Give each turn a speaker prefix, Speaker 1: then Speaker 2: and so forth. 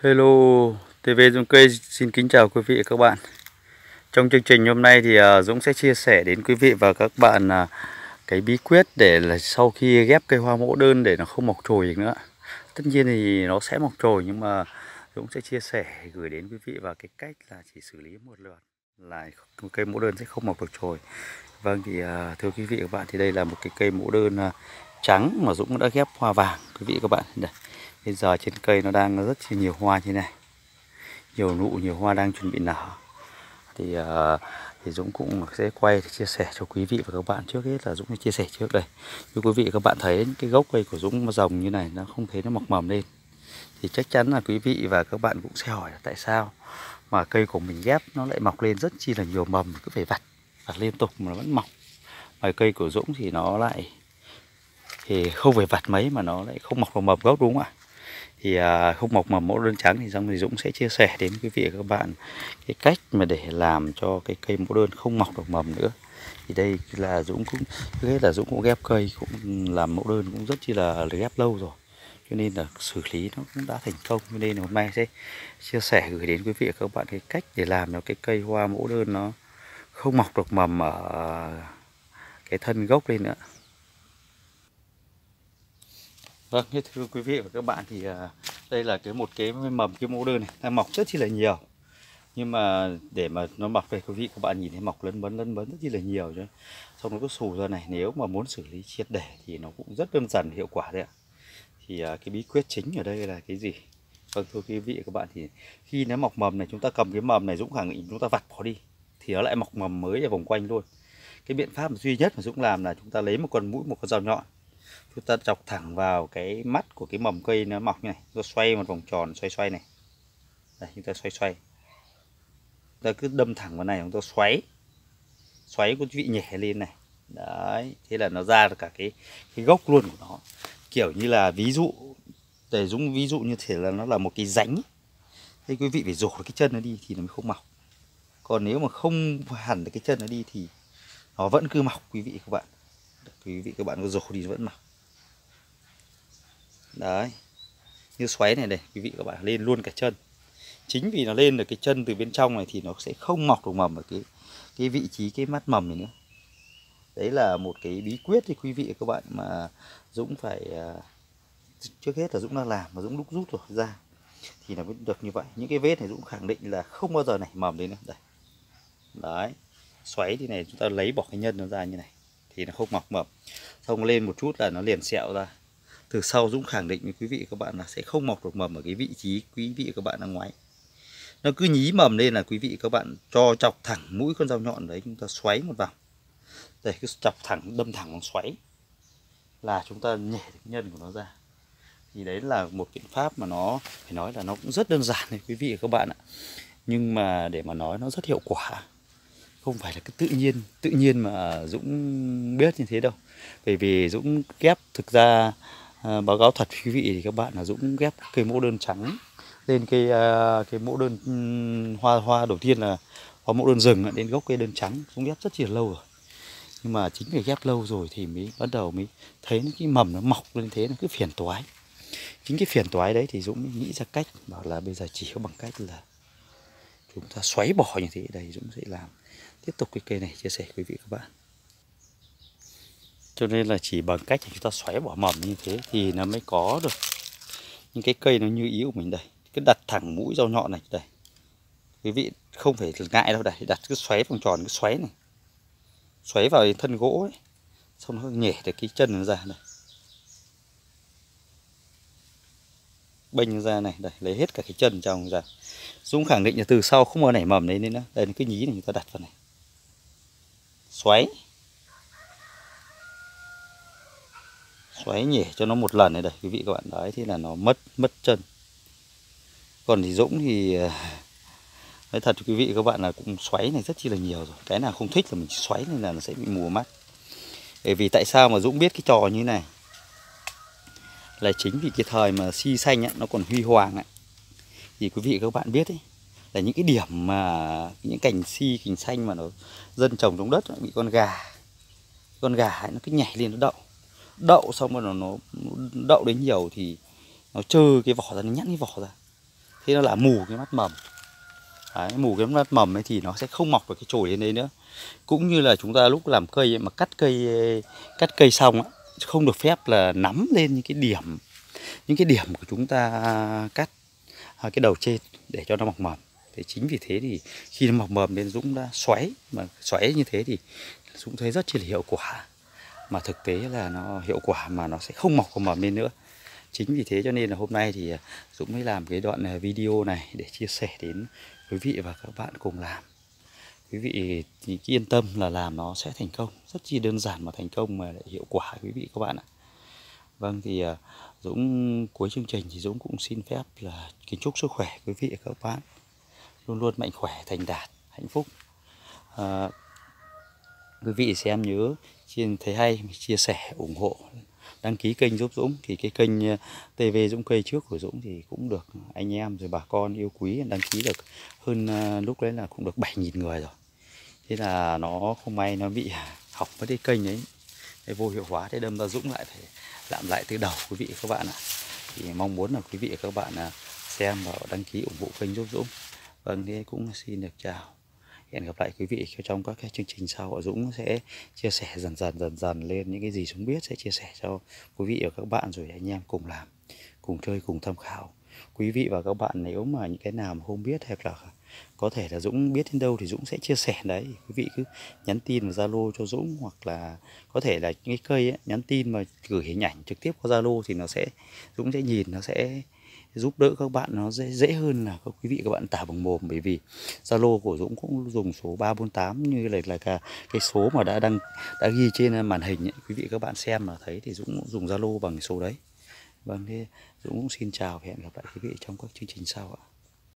Speaker 1: Hello, TV Dũng Cây xin kính chào quý vị và các bạn. Trong chương trình hôm nay thì Dũng sẽ chia sẻ đến quý vị và các bạn cái bí quyết để là sau khi ghép cây hoa mẫu đơn để nó không mọc chồi được nữa. Tất nhiên thì nó sẽ mọc chồi, nhưng mà Dũng sẽ chia sẻ gửi đến quý vị vào cái cách là chỉ xử lý một lượt là cây mẫu đơn sẽ không mọc được chồi. Vâng thì thưa quý vị và các bạn, thì đây là một cái cây mẫu đơn trắng mà Dũng đã ghép hoa vàng quý vị và các bạn. Đây. Bây giờ trên cây nó đang rất là nhiều hoa như này, nhiều nụ, nhiều hoa đang chuẩn bị nở. Thì Dũng cũng sẽ quay để chia sẻ cho quý vị và các bạn. Trước hết là Dũng sẽ chia sẻ trước đây. Như quý vị và các bạn thấy những cái gốc cây của Dũng nó rồng như này, nó không thấy nó mọc mầm lên, thì chắc chắn là quý vị và các bạn cũng sẽ hỏi là tại sao mà cây của mình ghép nó lại mọc lên rất chi là nhiều mầm, cứ phải vặt liên tục mà nó vẫn mọc. Mà cây của Dũng thì nó lại thì không phải vặt mấy mà nó lại không mọc được mầm gốc, đúng không ạ? Thì không mọc mầm mẫu đơn trắng thì xong thì Dũng sẽ chia sẻ đến quý vị và các bạn cái cách mà để làm cho cái cây mẫu đơn không mọc được mầm nữa. Thì đây là Dũng cũng ghép cây, cũng làm mẫu đơn cũng rất chi là ghép lâu rồi, cho nên là xử lý nó cũng đã thành công. Cho nên hôm nay sẽ chia sẻ gửi đến quý vị và các bạn cái cách để làm cho cái cây hoa mẫu đơn nó không mọc được mầm ở cái thân gốc lên nữa. Vâng, thưa quý vị và các bạn, thì đây là một cái mầm cái mẫu đơn này, nó mọc rất chi là nhiều. Nhưng mà để mà nó mọc về, quý vị các bạn nhìn thấy mọc lấn bấn rất chi là nhiều chứ. Xong nó cứ xù ra này, nếu mà muốn xử lý triệt để thì nó cũng rất đơn giản, hiệu quả đấy ạ. Thì cái bí quyết chính ở đây là cái gì? Vâng, thưa quý vị và các bạn, thì khi nó mọc mầm này, chúng ta cầm cái mầm này, Dũng khẳng định chúng ta vặt bỏ đi thì nó lại mọc mầm mới ở vòng quanh luôn. Cái biện pháp duy nhất mà Dũng làm là chúng ta lấy một con mũi, một con dao nhọn, chúng ta chọc thẳng vào cái mắt của cái mầm cây nó mọc như này, chúng ta xoay một vòng tròn, xoay này. Đây, chúng ta xoay, ta cứ đâm thẳng vào này, chúng ta xoáy cái vị nhẹ lên này. Đấy, thế là nó ra được cả cái gốc luôn của nó. Kiểu như là ví dụ để Dũng ví dụ như thể là nó là một cái rãnh. Thế quý vị phải rổ cái chân nó đi thì nó mới không mọc. Còn nếu mà không hẳn được cái chân nó đi thì nó vẫn cứ mọc quý vị các bạn. Quý vị các bạn có rổ đi nó vẫn mọc. Đấy, như xoáy này quý vị các bạn lên luôn cả chân. Chính vì nó lên được cái chân từ bên trong này thì nó sẽ không mọc được mầm ở cái vị trí cái mắt mầm này nữa. Đấy là một cái bí quyết thì quý vị và các bạn mà Dũng phải trước hết là Dũng đang làm mà Dũng đúc rút rồi ra thì nó mới được như vậy. Những cái vết này Dũng khẳng định là không bao giờ nảy mầm lên nữa. Đây. Đấy, xoáy thì này chúng ta lấy bỏ cái nhân nó ra như này thì nó không mọc mầm. Xong lên một chút là nó liền sẹo ra. Từ sau Dũng khẳng định với quý vị các bạn là sẽ không mọc được mầm ở cái vị trí quý vị các bạn đang ngoáy. Nó cứ nhí mầm lên là quý vị các bạn cho chọc thẳng mũi con dao nhọn đấy, chúng ta xoáy một vòng. Đây, cứ chọc thẳng, đâm thẳng vào xoáy là chúng ta nhảy cái nhân của nó ra. Thì đấy là một biện pháp mà nó phải nói là nó cũng rất đơn giản đấy quý vị và các bạn ạ. Nhưng mà để mà nói nó rất hiệu quả. Không phải là cái tự nhiên mà Dũng biết như thế đâu. Bởi vì Dũng ghép thực ra báo cáo thật quý vị thì các bạn là Dũng ghép cây mẫu đơn trắng lên cái mẫu đơn hoa đầu tiên là hoa mẫu đơn rừng đến gốc cây đơn trắng, Dũng ghép rất là lâu rồi. Nhưng mà chính vì ghép lâu rồi thì mới bắt đầu mới thấy cái mầm nó mọc lên thế, nó cứ phiền toái. Chính cái phiền toái đấy thì Dũng mới nghĩ ra cách, bảo là bây giờ chỉ có bằng cách là chúng ta xoáy bỏ như thế. Đây Dũng sẽ làm tiếp tục cái cây này chia sẻ quý vị các bạn. Cho nên là chỉ bằng cách chúng ta xoáy bỏ mầm như thế thì nó mới có được những cái cây nó như ý của mình. Đây, cứ đặt thẳng mũi dao nhọn này. Đây, quý vị không phải ngại đâu. Đây, đặt cứ xoáy vòng tròn, cứ xoáy này, xoáy vào thân gỗ ấy, xong nó nhể được cái chân nó ra. Đây, bênh ra này. Đây, lấy hết cả cái chân trong ra. Dũng khẳng định là từ sau không có nảy mầm đấy nên nữa. Đây là cái nhí này, chúng ta đặt vào này, xoáy nhể cho nó một lần này. Đây quý vị các bạn, đấy, thế là nó mất chân. Còn thì Dũng thì nói thật quý vị các bạn là cũng xoáy này rất chi là nhiều rồi. Cái nào không thích là mình xoáy nên là nó sẽ bị mù mắt. Bởi vì tại sao mà Dũng biết cái trò như này là chính vì cái thời mà si xanh ấy, nó còn huy hoàng ấy. Thì quý vị các bạn biết ấy, là những cái điểm mà những cành si, cành xanh mà nó dân trồng trong đất bị con gà ấy, nó cứ nhảy lên nó đậu xong rồi nó đậu đến nhiều thì nó trơ cái vỏ ra, nó nhẵn cái vỏ ra. thế nó là mù cái mắt mầm. Đấy, mù cái mắt mầm ấy thì nó sẽ không mọc được cái chồi lên đấy nữa. Cũng như là chúng ta lúc làm cây ấy, mà cắt cây xong á, không được phép là nắm lên những cái điểm của chúng ta cắt cái đầu trên để cho nó mọc mầm. Thế chính vì thế thì khi nó mọc mầm nên Dũng đã xoáy, mà xoáy như thế thì Dũng thấy rất chi là hiệu quả, mà thực tế là nó hiệu quả mà nó sẽ không mọc vào mầm lên nữa. Chính vì thế cho nên là hôm nay thì Dũng mới làm cái đoạn video này để chia sẻ đến quý vị và các bạn cùng làm. Quý vị thì yên tâm là làm nó sẽ thành công, rất chi đơn giản mà thành công mà lại hiệu quả quý vị các bạn ạ. Vâng, thì Dũng cuối chương trình thì Dũng cũng xin phép là kính chúc sức khỏe quý vị và các bạn luôn luôn mạnh khỏe, thành đạt, hạnh phúc. Quý vị xem nhớ thấy hay chia sẻ, ủng hộ, đăng ký kênh giúp Dũng. Thì cái kênh TV Dũng Cây trước của Dũng thì cũng được anh em rồi bà con yêu quý đăng ký được hơn, lúc đấy là cũng được 7.000 người rồi. Thế là nó không may nó bị hỏng với cái kênh ấy, vô hiệu hóa, thế đâm ra Dũng lại phải làm lại từ đầu quý vị các bạn ạ. Thì mong muốn là quý vị các bạn xem và đăng ký ủng hộ kênh giúp Dũng. Vâng, thế cũng xin được chào. Hẹn gặp lại quý vị trong các cái chương trình sau. Dũng sẽ chia sẻ dần dần lên những cái gì Dũng biết, sẽ chia sẻ cho quý vị và các bạn rồi anh em cùng làm, cùng chơi, cùng tham khảo. Quý vị và các bạn nếu mà những cái nào mà không biết hay là có thể là Dũng biết đến đâu thì Dũng sẽ chia sẻ đấy. Quý vị cứ nhắn tin vào Zalo cho Dũng, hoặc là có thể là những cái cây ấy, nhắn tin mà gửi hình ảnh trực tiếp qua Zalo thì Dũng sẽ nhìn, nó sẽ giúp đỡ các bạn nó dễ hơn là các quý vị các bạn tả bằng mồm. Bởi vì Zalo của Dũng cũng dùng số 348 như là cái số mà đã ghi trên màn hình ấy. Quý vị các bạn xem mà thấy thì Dũng dùng Zalo bằng cái số đấy. Vâng, thế Dũng cũng xin chào và hẹn gặp lại quý vị trong các chương trình sau ạ.